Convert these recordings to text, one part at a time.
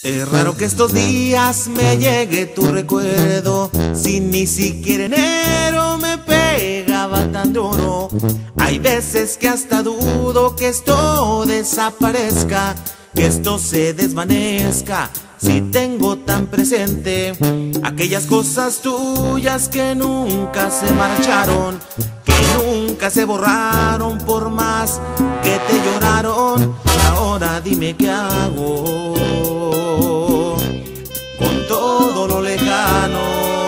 Es raro que estos días me llegue tu recuerdo, si ni siquiera enero me pegaba tan duro. Hay veces que hasta dudo que esto desaparezca, que esto se desvanezca, si tengo tan presente aquellas cosas tuyas que nunca se marcharon, que nunca se borraron por más que te lloraron. Ahora dime qué hago con todo lo lejano.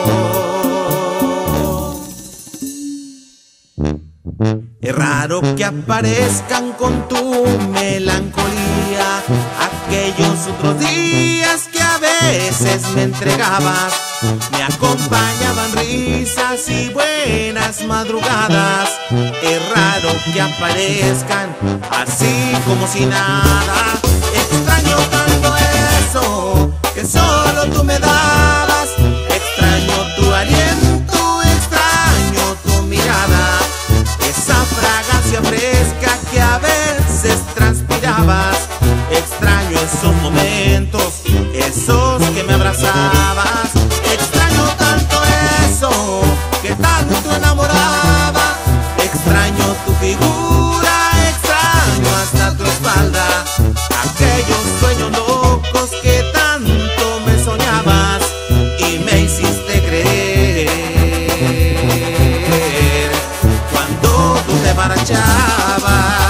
Es raro que aparezcan con tu melancolía aquellos otros días que a veces me entregabas. Me acompañaban risas y buenas madrugadas. Es raro que aparezcan así como si nada. Extraño tanto eso que solo tú me dabas. Extraño tu aliento, extraño tu mirada, esa fragancia fresca que a veces transpirabas. Extraño esos momentos, esos que me abrazabas. Extraño tanto eso que tanto enamoraba. Extraño tu figura, extraño hasta tu espalda. Aquellos sueños locos que tanto me soñabas y me hiciste creer cuando tú te marchabas.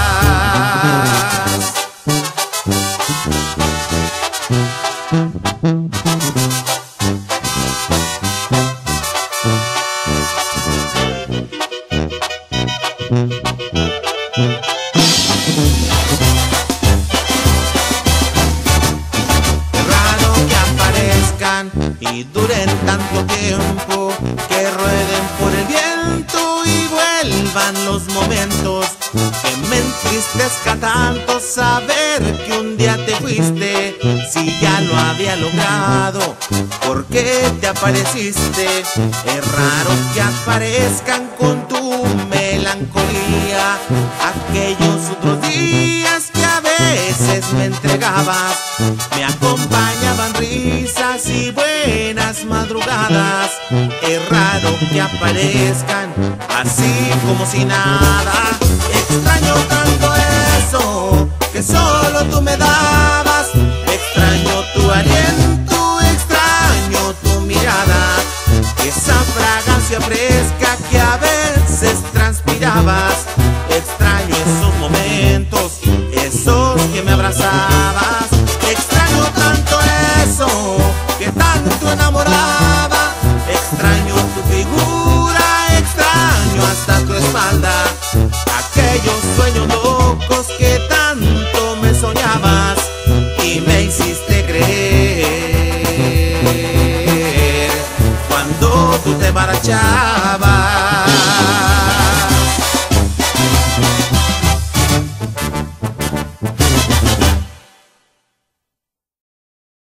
Y duren tanto tiempo, que rueden por el viento y vuelvan los momentos. Que me entristezca tanto saber que un día te fuiste, si ya lo había logrado, ¿por qué te apareciste? Es raro que aparezcan con tu melancolía aquellos otros días que a veces me entregabas. Me acompañaban risas y buenas madrugadas. Es raro que aparezcan así como si nada. Extraño tanto eso que solo tú me dabas. Extraño tu aliento, extraño tu mirada, esa fragancia fresca que a veces transpirabas. Extraño esos momentos, esos que me abrazabas. Extraño tanto eso que tanto enamoraba. Extraño tu figura, extraño hasta tu espalda. Aquellos sueños locos que tanto me soñabas y me hiciste creer cuando tú te marchabas.